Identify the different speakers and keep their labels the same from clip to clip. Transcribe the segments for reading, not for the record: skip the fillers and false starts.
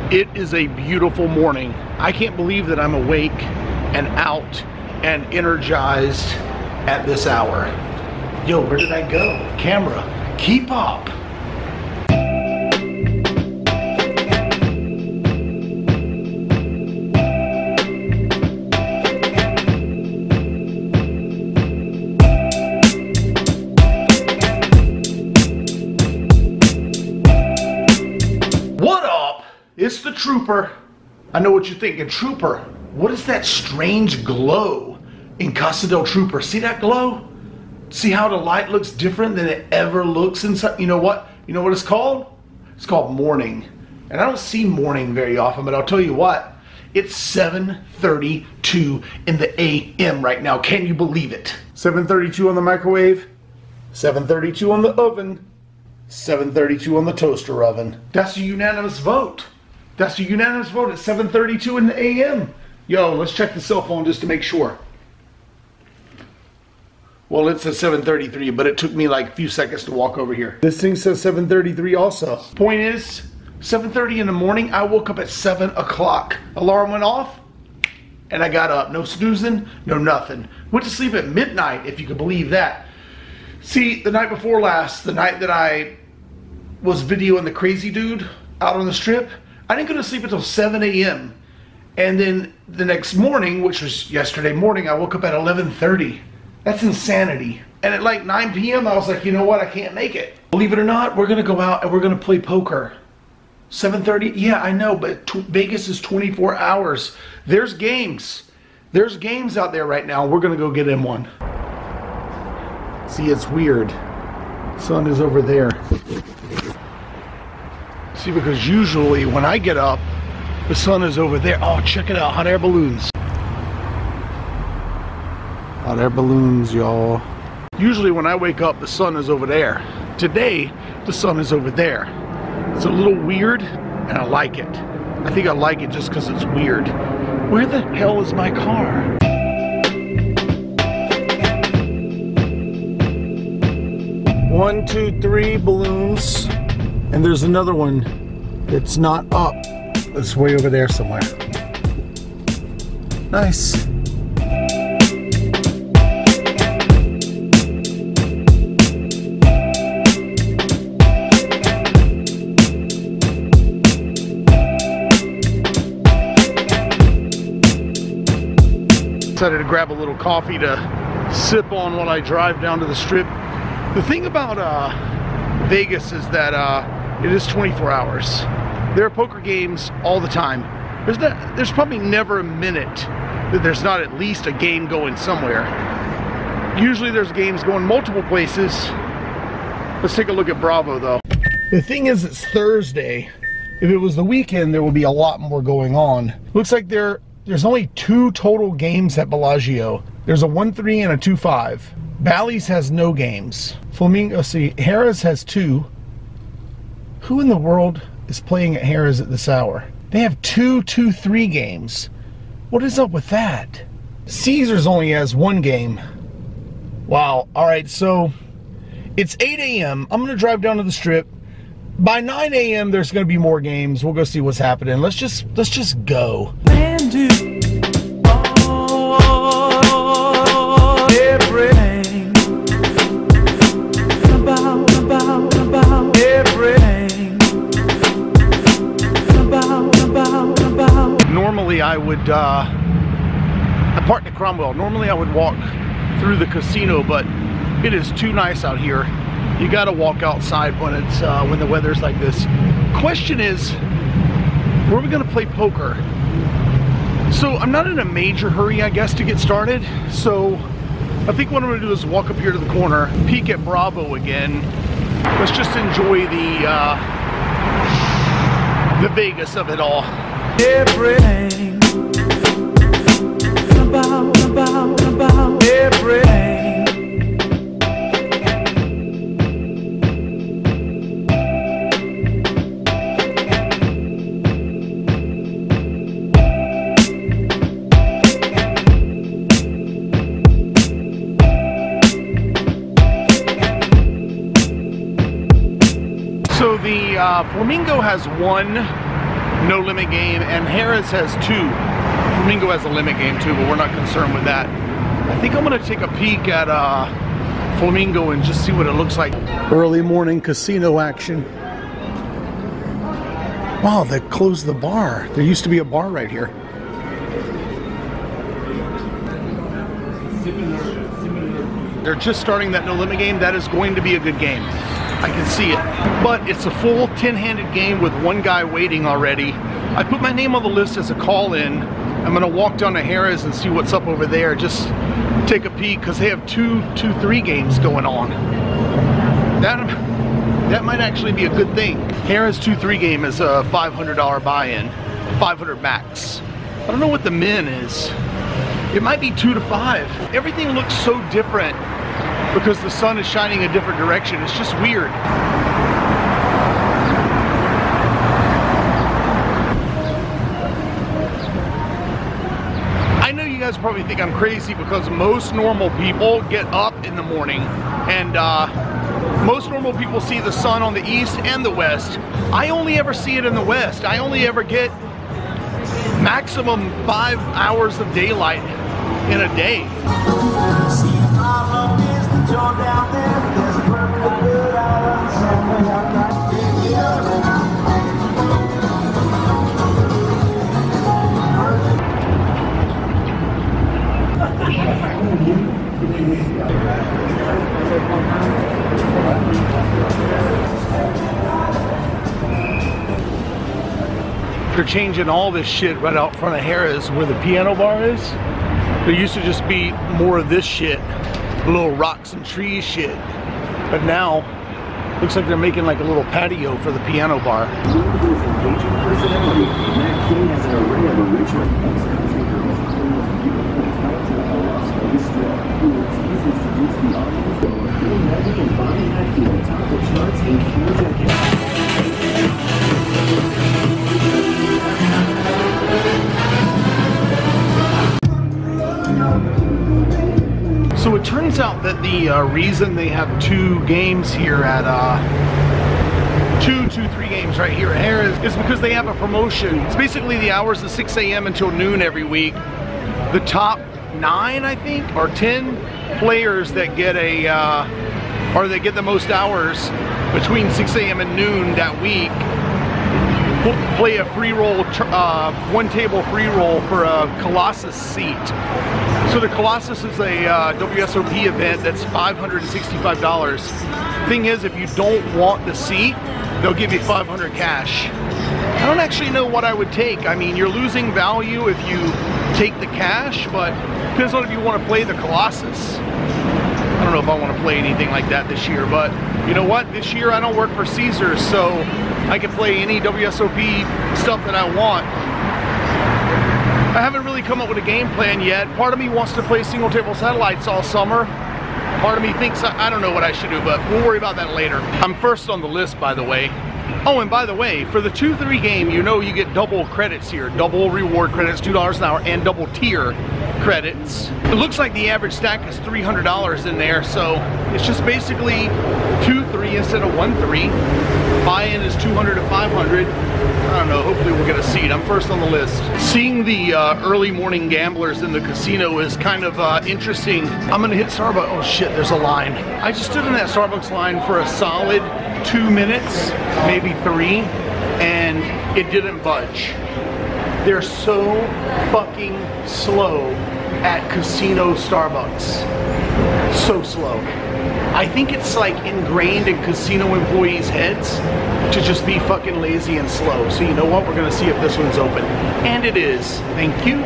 Speaker 1: It is a beautiful morning. I can't believe that I'm awake and out and energized at this hour. Yo, where did I go? Camera, keep up. What up? It's the Trooper. I know what you're thinking. Trooper, what is that strange glow in Casa del Trooper? See that glow? See how the light looks different than it ever looks inside? You know what? You know what it's called? It's called morning. And I don't see morning very often, but I'll tell you what. It's 7:32 in the a.m. right now. Can you believe it? 7:32 on the microwave, 7:32 on the oven, 7:32 on the toaster oven. That's a unanimous vote. That's a unanimous vote at 7:32 in the a.m. Yo, let's check the cell phone just to make sure. Well, it says 7:33, but it took me like a few seconds to walk over here. This thing says 7:33 also. Point is, 7:30 in the morning, I woke up at 7 o'clock. Alarm went off, and I got up. No snoozing, no nothing. Went to sleep at midnight, if you could believe that. See, the night before last, the night that I was videoing the crazy dude out on the strip, I didn't go to sleep until 7 a.m. And then the next morning, which was yesterday morning, I woke up at 11:30. That's insanity. And at like 9 p.m. I was like, you know what, I can't make it. Believe it or not, we're gonna go out and we're gonna play poker. 7:30, yeah, I know, but Vegas is 24 hours. There's games. There's games out there right now. We're gonna go get in one. See, it's weird. Sun is over there. See, because usually when I get up, the sun is over there. Oh, check it out, hot air balloons. Hot air balloons, y'all. Usually when I wake up, the sun is over there. Today, the sun is over there. It's a little weird, and I like it. I think I like it just because it's weird. Where the hell is my car? One, two, three balloons. And there's another one that's not up. It's way over there somewhere. Nice. Decided to grab a little coffee to sip on while I drive down to the strip. The thing about Vegas is that it is 24 hours. There are poker games all the time. There's probably never a minute that there's not at least a game going somewhere. Usually there's games going multiple places. Let's take a look at Bravo though. The thing is, it's Thursday. If it was the weekend, there would be a lot more going on. Looks like there's only 2 total games at Bellagio. There's a 1-3 and a 2-5. Bally's has no games. Flamingo, see, Harrah's has 2. Who in the world is playing at Harrah's at this hour? They have 2 2-3 games. What is up with that? Caesars only has 1 game. Wow. All right, so it's 8 a.m. I'm gonna drive down to the strip. By 9 a.m. there's gonna be more games. We'll go see what's happening. Let's just go.
Speaker 2: Everything about everything about.
Speaker 1: Normally I would, I parked at Cromwell. Normally I would walk through the casino, but it is too nice out here. You gotta walk outside when it's, when the weather's like this. Question is, where are we gonna play poker? So I'm not in a major hurry, I guess, to get started. So I think what I'm gonna do is walk up here to the corner, peek at Bravo again. Let's just enjoy the Vegas of it all.
Speaker 2: Everything about everything.
Speaker 1: So the Flamingo has 1 no limit game, and Harrah's has 2. Flamingo has a limit game too, but we're not concerned with that. I think I'm gonna take a peek at Flamingo and just see what it looks like. Early morning casino action. Wow, they closed the bar. There used to be a bar right here. They're just starting that no limit game. That is going to be a good game. I can see it. But it's a full 10-handed game with one guy waiting already. I put my name on the list as a call-in. I'm gonna walk down to Harrah's and see what's up over there. Just take a peek, because they have 2-3 games going on. That might actually be a good thing. Harrah's 2-3 game is a $500 buy-in, 500 max. I don't know what the min is. It might be 2 to 5. Everything looks so different because the sun is shining a different direction. It's just weird. I know you guys probably think I'm crazy because most normal people get up in the morning, and most normal people see the sun on the east and the west. I only ever see it in the west. I only ever get maximum 5 hours of daylight in a day. They're changing all this shit right out front of Harrah's where the piano bar is. There used to just be more of this shit, little rocks and trees shit. But now, looks like they're making like a little patio for the piano bar. So it turns out that the reason they have 2 games here at 2-3 games right here at Harrah's is because they have a promotion. It's basically the hours of 6 a.m. until noon every week. The top 9, I think, or 10 players that get a or that get the most hours between 6 a.m. and noon that week will play a free roll, 1 table free roll for a Colossus seat. So the Colossus is a WSOP event that's $565. Thing is, if you don't want the seat, they'll give you $500 cash. I don't actually know what I would take. I mean, you're losing value if you take the cash, but depends on if you want to play the Colossus. I don't know if I want to play anything like that this year, but you know what? This year I don't work for Caesars, so I can play any WSOP stuff that I want. I haven't really come up with a game plan yet. Part of me wants to play single table satellites all summer. Part of me thinks I don't know what I should do, but we'll worry about that later. I'm first on the list, by the way. Oh, and by the way, for the 2-3 game, you know you get double credits here. Double reward credits, $2 an hour, and double tier credits. It looks like the average stack is $300 in there, so it's just basically 2-3 instead of 1-3. Buy-in is $200 to $500. I don't know, hopefully we'll get a seat. I'm first on the list. Seeing the early morning gamblers in the casino is kind of interesting. I'm gonna hit Starbucks. Oh shit, there's a line. I just stood in that Starbucks line for a solid 2 minutes, maybe 3, and it didn't budge. They're so fucking slow at casino Starbucks. So slow. I think it's like ingrained in casino employees' heads to just be fucking lazy and slow. So you know what? We're gonna see if this one's open. And it is. Thank you.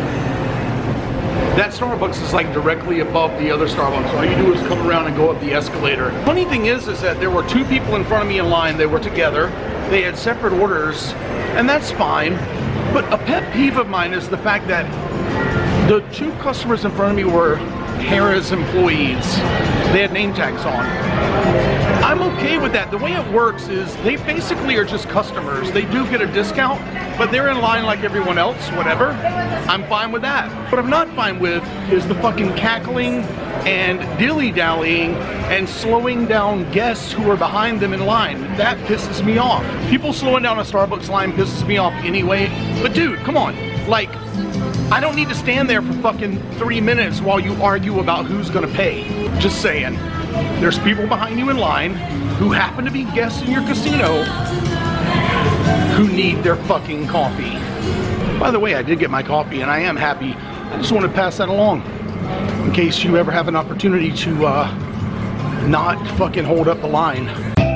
Speaker 1: That Starbucks is like directly above the other Starbucks. All you do is come around and go up the escalator. Funny thing is that there were 2 people in front of me in line. They were together. They had separate orders, and that's fine. But a pet peeve of mine is the fact that the 2 customers in front of me were Harrah's employees. They had name tags on. I'm okay with that. The way it works is they basically are just customers. They do get a discount, but they're in line like everyone else, whatever. I'm fine with that. What I'm not fine with is the fucking cackling and dilly-dallying and slowing down guests who are behind them in line. That pisses me off. People slowing down a Starbucks line pisses me off anyway. But dude, come on. Like, I don't need to stand there for fucking 3 minutes while you argue about who's gonna pay. Just saying. There's people behind you in line who happen to be guests in your casino who need their fucking coffee. By the way, I did get my coffee and I am happy. I just want to pass that along in case you ever have an opportunity to not fucking hold up the line.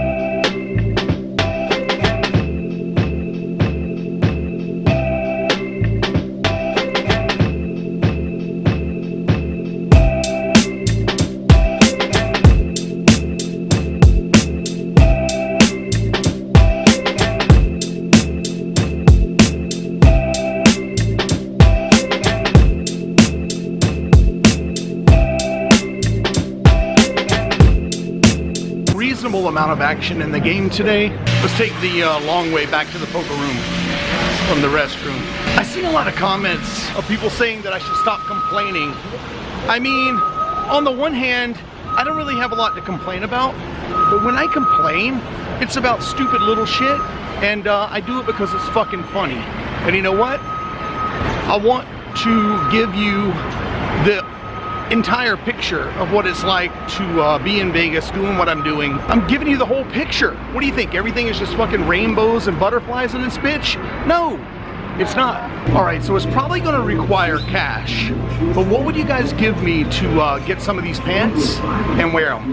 Speaker 1: Amount of action in the game today. Let's take the long way back to the poker room from the restroom. I see a lot of comments of people saying that I should stop complaining. I mean, on the one hand, I don't really have a lot to complain about, but when I complain, it's about stupid little shit, and I do it because it's fucking funny. And you know what? I want to give you the entire picture of what it's like to be in Vegas doing what I'm doing. I'm giving you the whole picture. What do you think? Everything is just fucking rainbows and butterflies in this bitch? No, it's not. All right, so it's probably gonna require cash, but what would you guys give me to get some of these pants and wear them?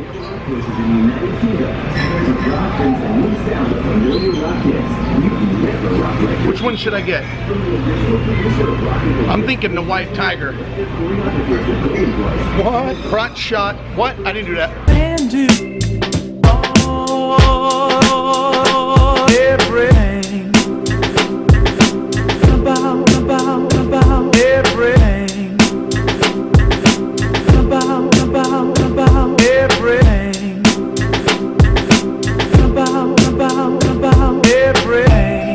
Speaker 1: Which one should I get? I'm thinking the white tiger. What? Crotch shot. What? I didn't do that.
Speaker 2: And do everything about everything about everything about everything.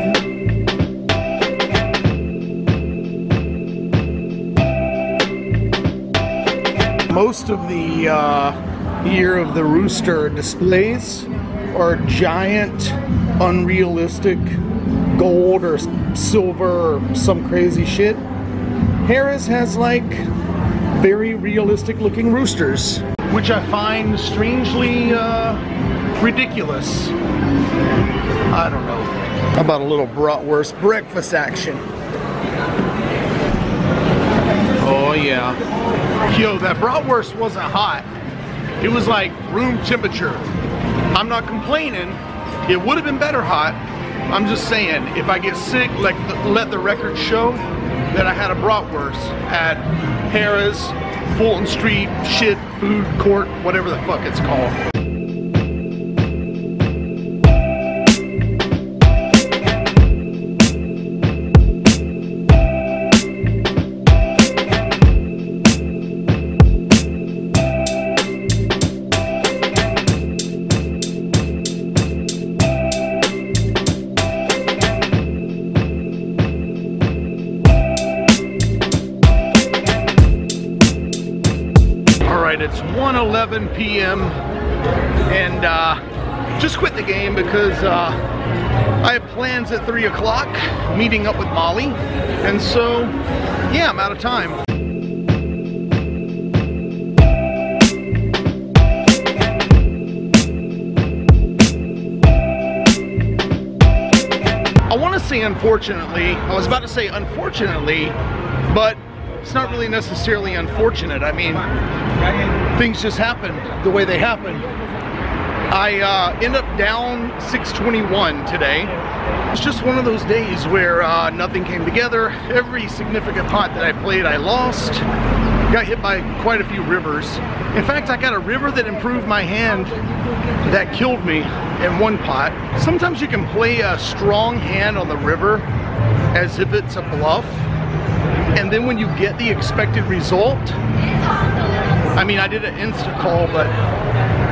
Speaker 1: Most of the Year of the Rooster displays are giant, unrealistic gold or silver or some crazy shit. Harrah's has like very realistic looking roosters, which I find strangely ridiculous. I don't know. How about a little bratwurst breakfast action? Oh yeah. Yo, that bratwurst wasn't hot. It was like room temperature. I'm not complaining. It would have been better hot. I'm just saying, if I get sick, like let the record show that I had a bratwurst at Harrah's, Fulton Street, shit, food court, whatever the fuck it's called. It's 1:11 p.m. and just quit the game because I have plans at 3 o'clock, meeting up with Molly, and so yeah, I'm out of time. I want to say unfortunately, I was about to say unfortunately, but it's not really necessarily unfortunate. I mean, things just happen the way they happen. I end up down 621 today. It's just one of those days where nothing came together. Every significant pot that I played, I lost. Got hit by quite a few rivers. In fact, I got a river that improved my hand that killed me in one pot. Sometimes you can play a strong hand on the river as if it's a bluff. And then when you get the expected result, I mean, I did an insta call, but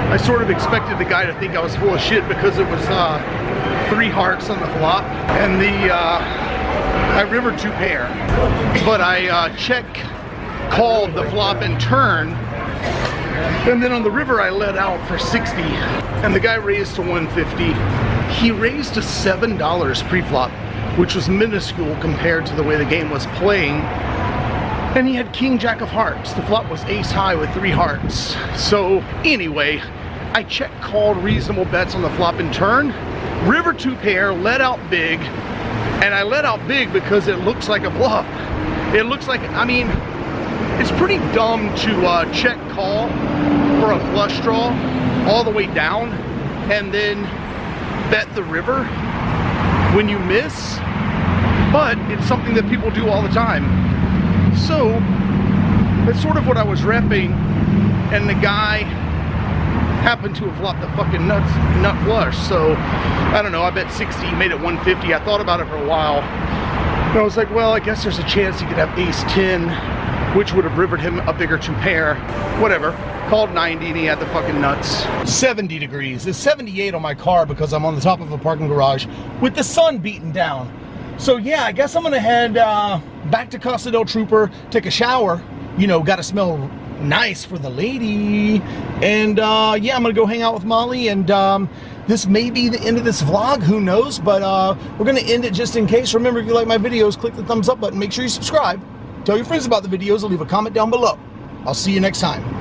Speaker 1: I sort of expected the guy to think I was full of shit because it was 3 hearts on the flop, and I rivered 2 pair, but I called the flop and turn, and then on the river I let out for 60, and the guy raised to 150. He raised to $7 pre-flop, which was minuscule compared to the way the game was playing. And he had king jack of hearts. The flop was ace high with 3 hearts. So anyway, I check called reasonable bets on the flop and turn, river 2 pair, let out big, and I let out big because it looks like a bluff. It looks like, I mean, it's pretty dumb to check call for a flush draw all the way down and then bet the river when you miss, but it's something that people do all the time. So that's sort of what I was repping, and the guy happened to have flopped the fucking nut flush. So I don't know, I bet 60, made it 150. I thought about it for a while, and I was like, well, I guess there's a chance he could have ace 10, which would have rivered him a bigger 2 pair. Whatever. Called 90 and he had the fucking nuts. 70 degrees. It's 78 on my car because I'm on the top of a parking garage with the sun beating down. So yeah, I guess I'm gonna head back to Casa del Trooper, take a shower. You know, gotta smell nice for the lady. And yeah, I'm gonna go hang out with Molly, and this may be the end of this vlog, who knows, but we're gonna end it just in case. Remember, if you like my videos, click the thumbs up button, make sure you subscribe, tell your friends about the videos, and leave a comment down below. I'll see you next time.